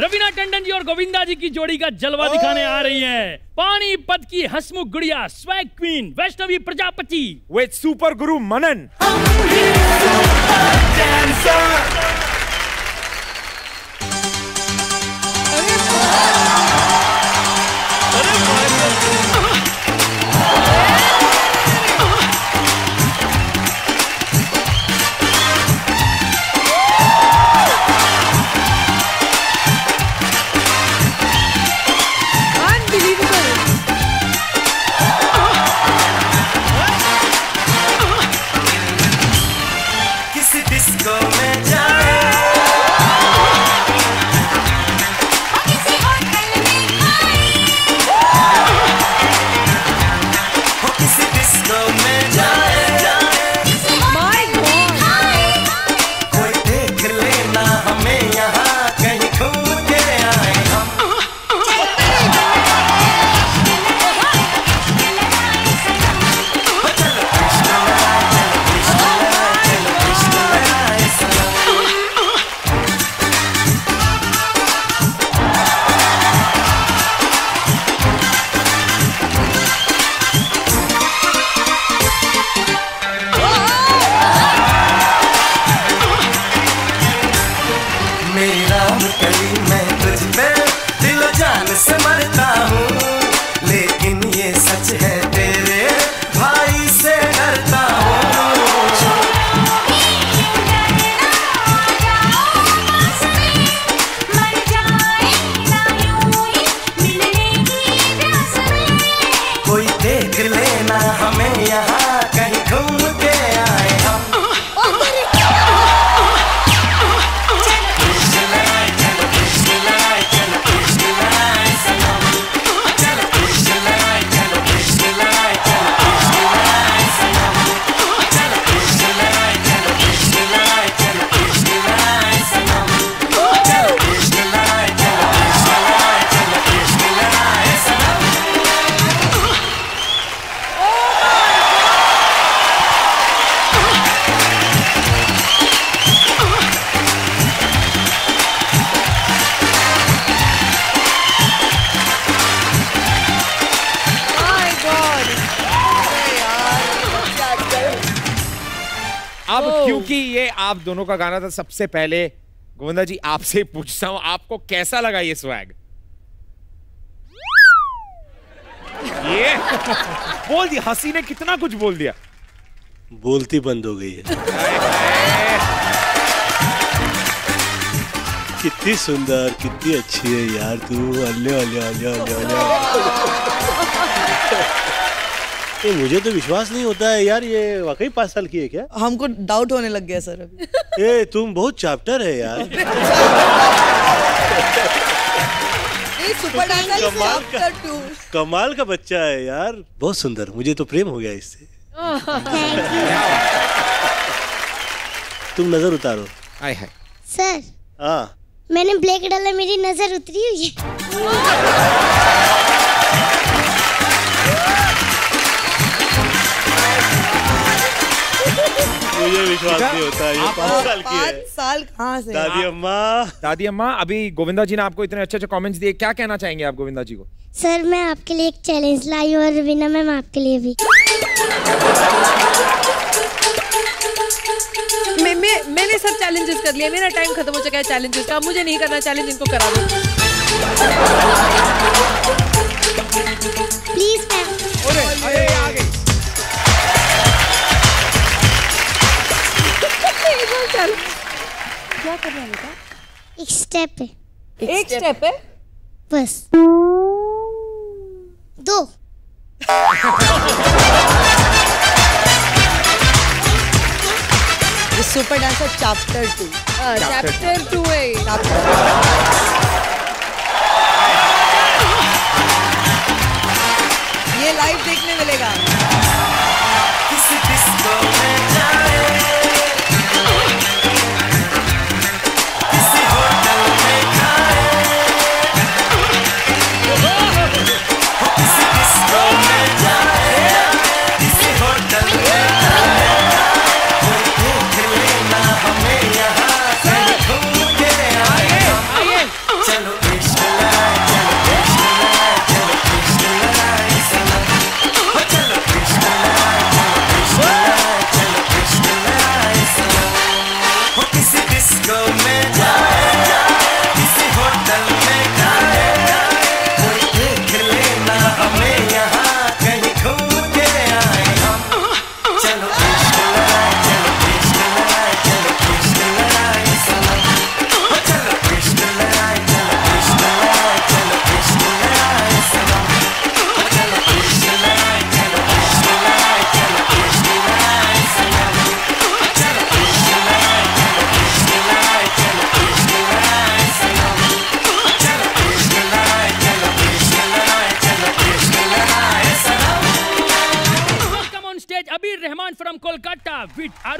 रवीना टंडन जी और गोविंदा जी की जोड़ी का जलवा दिखाने आ रही हैं। पानीपत की हंसमुख गुड़िया swag queen Vaishnavi Prajapati with super Guru Manan. अब क्योंकि ये आप दोनों का गाना था, सबसे पहले गोविंदा जी आपसे पूछता हूं, आपको कैसा लगा ये स्वैग? ये बोल दिया, हंसी ने कितना कुछ बोल दिया, बोलती बंद हो गई है। कितनी सुंदर, कितनी अच्छी है यार तू। अल्ले अल्ले अल्ले अल्ले अल्ले। ये मुझे तो विश्वास नहीं होता है यार, ये वाकई 5 साल की है क्या? हमको डाउट होने लग गया सर अभी। ए तुम बहुत चैप्टर है यार। सुपर डांसर कमाल का बच्चा है यार, बहुत सुंदर, मुझे तो प्रेम हो गया इससे। तुम नजर उतारो। आए हाय सर। हाँ मैंने ब्लैक डाला, मेरी नजर उतरी हुई है। मुझे विश्वास नहीं होता, ये 5 साल की है। 5 साल कहाँ से? दादी अम्मा अभी गोविंदा जी ने आपको इतने अच्छे अच्छे कमेंट्स दिए, क्या कहना चाहेंगे आप गोविंदा जी को? सर मैं आपके लिए एक चैलेंज लाई और रवीना मैम आपके लिए भी। मैंने सब चैलेंजेस कर लिए, मेरा टाइम खत्म हो चुका है चैलेंजेस का, मुझे नहीं करना चैलेंज, इनको करा दो प्लीज मैम। अरे आ गई। क्या करना है बेटा? एक स्टेप है। एक स्टेप है बस। 2 सुपर डांसर चैप्टर 2। चैप्टर 2 है। ये लाइव देखने मिलेगा। चलो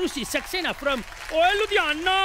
Arushi Saxena from Ludhiana.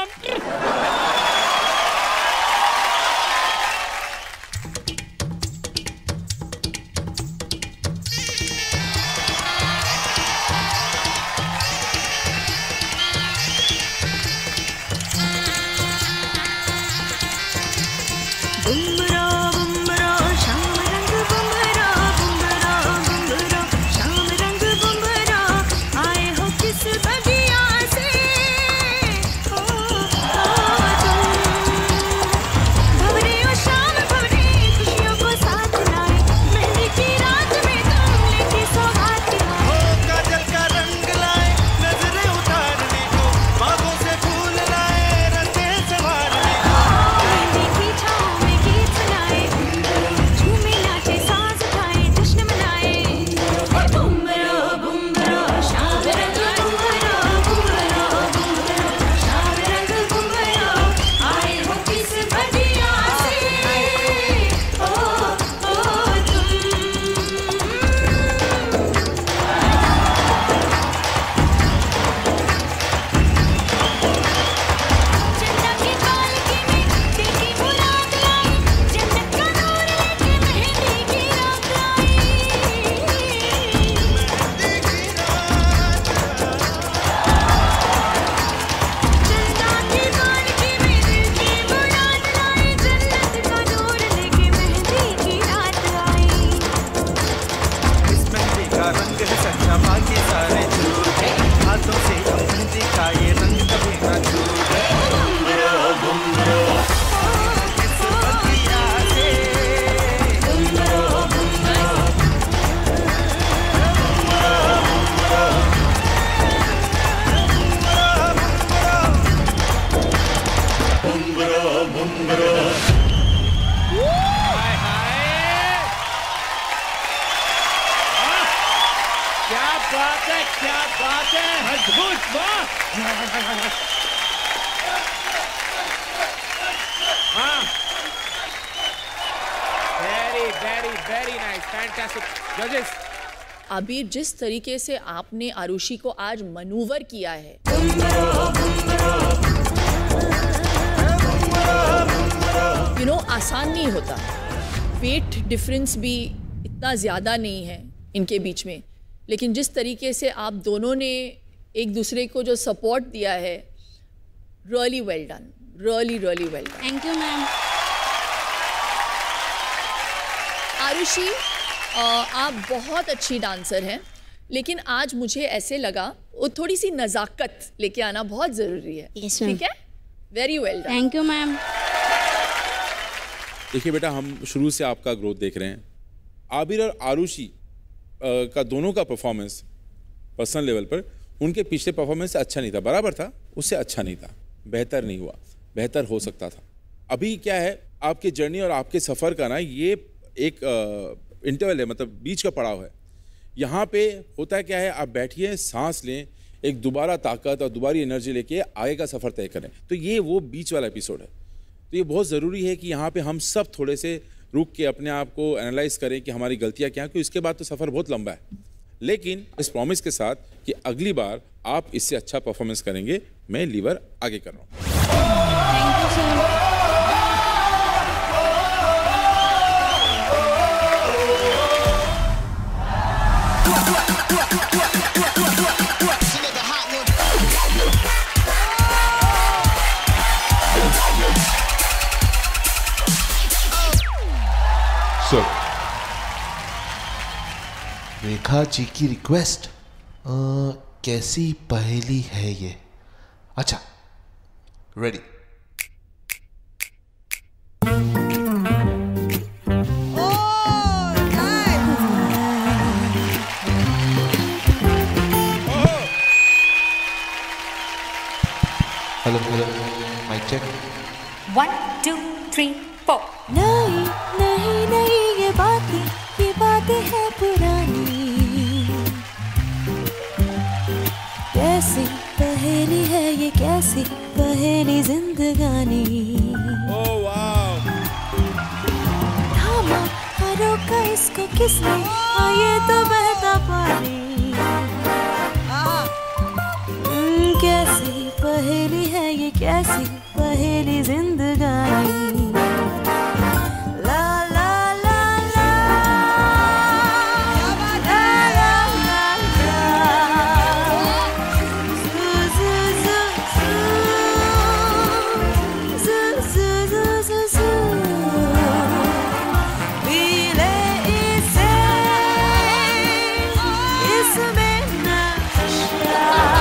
अभी जिस तरीके से आपने आरुषि को आज मनूवर किया है, आसान नहीं होता। वेट डिफरेंस भी इतना ज़्यादा नहीं है इनके बीच में, लेकिन जिस तरीके से आप दोनों ने एक दूसरे को जो सपोर्ट दिया है, really well done, really well done. Thank you ma'am. Aarushi, आप बहुत अच्छी डांसर हैं, लेकिन आज मुझे ऐसे लगा वो थोड़ी सी नज़ाकत लेके आना बहुत ज़रूरी है। yes, ठीक है? Very well done. Thank you ma'am. देखिए बेटा, हम शुरू से आपका ग्रोथ देख रहे हैं। आबिर और आरुषि का दोनों का परफॉर्मेंस पर्सनल लेवल पर उनके पिछले परफॉर्मेंस से अच्छा नहीं था, बराबर था, उससे अच्छा नहीं था, बेहतर नहीं हुआ, बेहतर हो सकता था। अभी क्या है, आपके जर्नी और आपके सफ़र का ना ये एक इंटरवल है, मतलब बीच का पड़ाव है। यहाँ पे होता है क्या है, आप बैठिए, सांस लें, एक दोबारा ताकत और दोबारा एनर्जी लेके आगे का सफ़र तय करें। तो ये वो बीच वाला एपिसोड है। तो ये बहुत ज़रूरी है कि यहाँ पे हम सब थोड़े से रुक के अपने आप को एनालाइज करें कि हमारी गलतियाँ क्या हैं, क्योंकि इसके बाद तो सफ़र बहुत लंबा है। लेकिन इस प्रॉमिस के साथ कि अगली बार आप इससे अच्छा परफॉर्मेंस करेंगे, मैं लीवर आगे कर रहा हूँ। Thank you sir. Sir, Rekha ji की रिक्वेस्ट, कैसी पहेली है ये? अच्छा, ready. Hello hello, mike check. 1 2 3 4। नहीं नहीं नहीं, ये बातें हैं पुरानी। कैसी पहेली है ये, कैसी पहेली जिंदगानी। ओह वाव। थामा रोका इसको किसने, ये तो बहता पानी। कैसी पहेली जिंदगानी ला ला ला ला ला ला ला zu zu zu zu zu zu zu zu मिले इसे इसमें नशा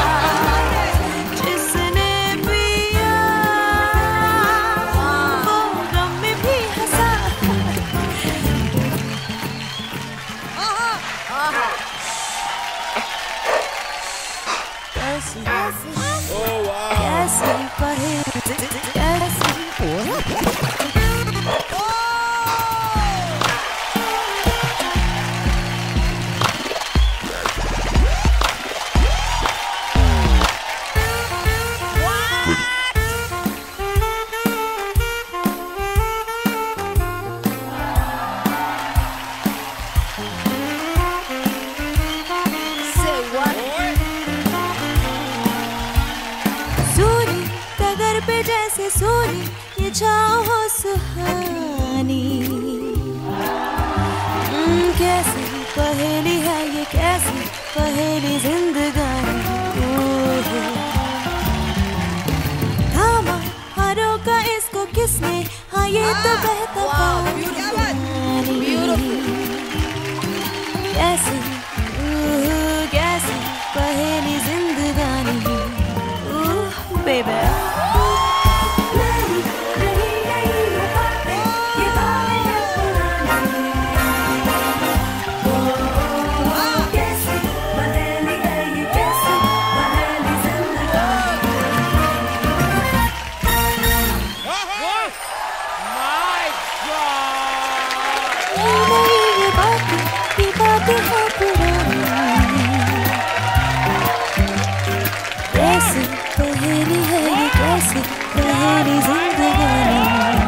जिसने पिया वो गम में भी हंसा कैसी कैसी पहेली कैसी सूरी कगर पे जैसे सूरी ये छाँव हो सुहानी कैसी पहेली है ये कैसी पहेली जिंदगानी थामा हारों का इसको किसने हाँ ये तो बहता पानी कैसी कैसी पहेली जिंदगानी baby ये बातें हो पुरानी कैसी पहेली है ये कैसी पहेली जिंदगानी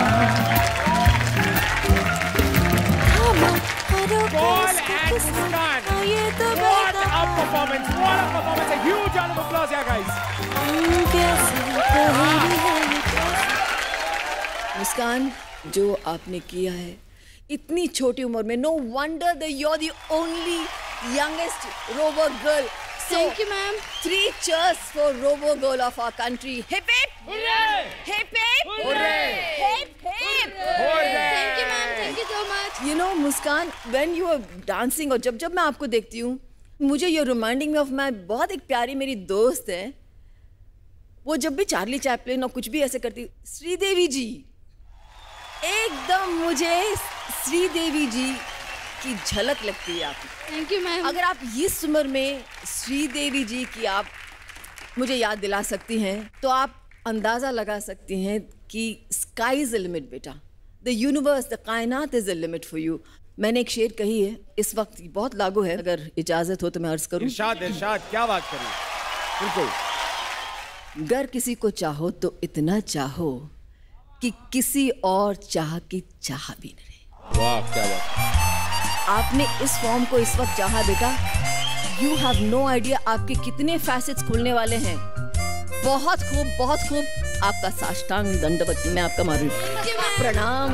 Paul and Muskan. ये तो What a performance! What a performance! A huge round of applause, yeah, guys. कैसी पहेली है ये कैसी मुस्कान, जो आपने किया है इतनी छोटी उम्र में, no wonder that you are the only youngest robo girl. Thank you, ma'am. 3 cheers for robo girl of our country. Hip hip! Hooray! Hip hip! Hooray! Hip hip! Thank you, ma'am. Thank you so much. You know, Muskan, when you are dancing और जब मैं आपको देखती हूँ, मुझे ये reminding में of my बहुत एक प्यारी मेरी दोस्त है. वो जब भी चार्ली चैपलिन और कुछ भी ऐसे करती, श्रीदेवी जी, एकदम मुझे श्रीदेवी जी की झलक लगती है आपकी. Thank you, ma'am. अगर आप इस उम्र में श्रीदेवी जी की आप मुझे याद दिला सकती हैं तो आप अंदाज़ा लगा सकती हैं कि स्काई इज़ द लिमिट बेटा. द यूनिवर्स, द कायनात is the limit for you. मैंने एक शेर कही है, इस वक्त बहुत लागू है, अगर इजाज़त हो तो मैं अर्ज करूं. इरशाद इरशाद, क्या बात करी. बिल्कुल. अगर किसी को चाहो तो इतना चाहो कि किसी और चाह की चाह भी न रहे. वाह क्या बात. आपने इस फॉर्म को इस वक्त चाहा बेटा. यू हैव नो आइडिया आपके कितने फैसेट्स खुलने वाले हैं. बहुत खूब, बहुत खूब. आपका साष्टांग दंडवत मैं आपका मारू. प्रणाम.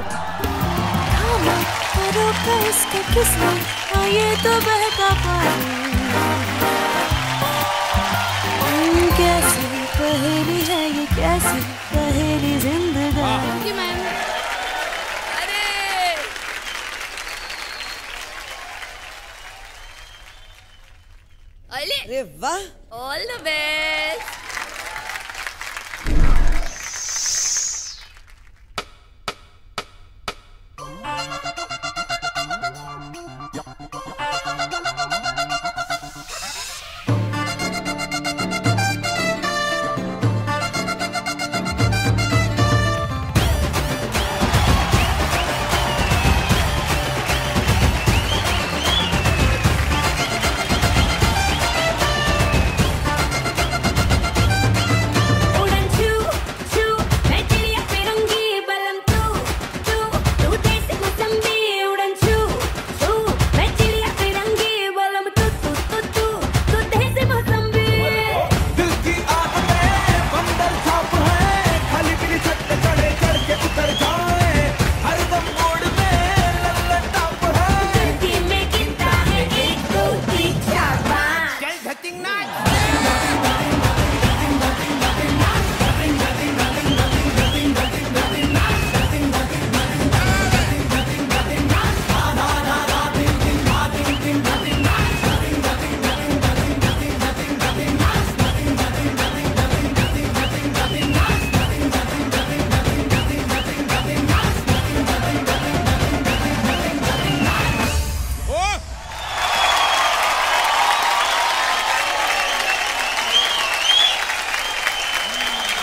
रोका इसको किसने हाँ ये तो बहता पानी कैसी पहेली है ये कैसी पहेली जिंदगानी. Thank you, ma'am. अरे वाह. All the best.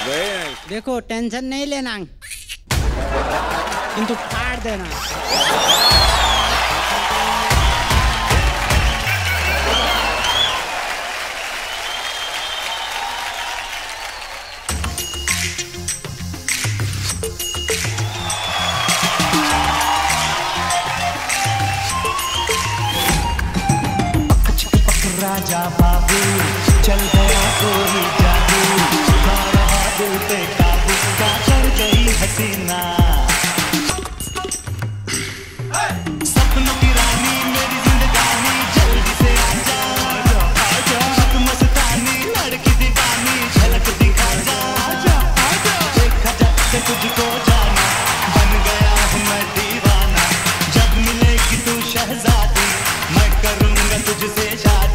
देखो टेंशन नहीं लेना किंतु फाड़ देना। राजा बाबू चल गया कोई जादू, ना रहा दिल पे काबू, क्या कर गई हसीना। सपनों की रानी मेरी जिंदगानी जल्दी से आजा, आजा मस्तानी लड़की दीवानी झलक दिखा जा, देखा जब से तुझको जाना बन गया हूँ मैं दीवाना। जब मिलेगी तू शहजादी मैं करूँगा तुझसे शादी।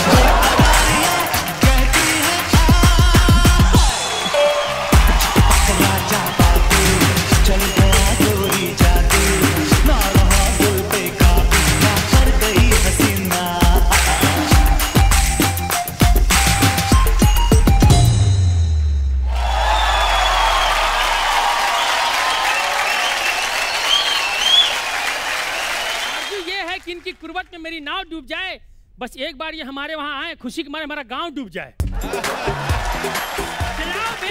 इनकी कुर्बत में मेरी नाव डूब जाए, बस एक बार ये हमारे वहां आए, खुशी के मारे हमारा गांव डूब जाए। चलाओ बे,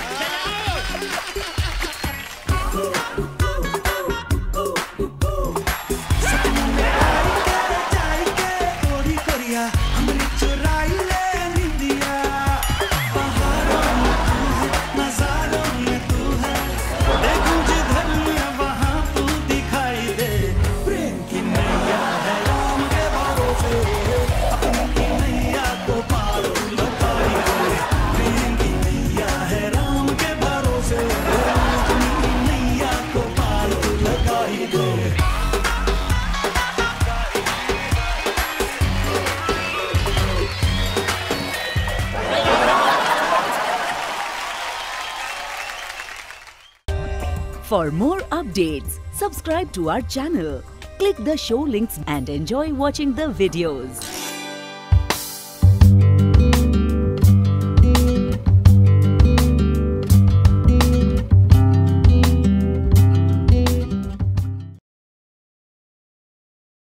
For more updates, subscribe to our channel, click the show links and enjoy watching the videos.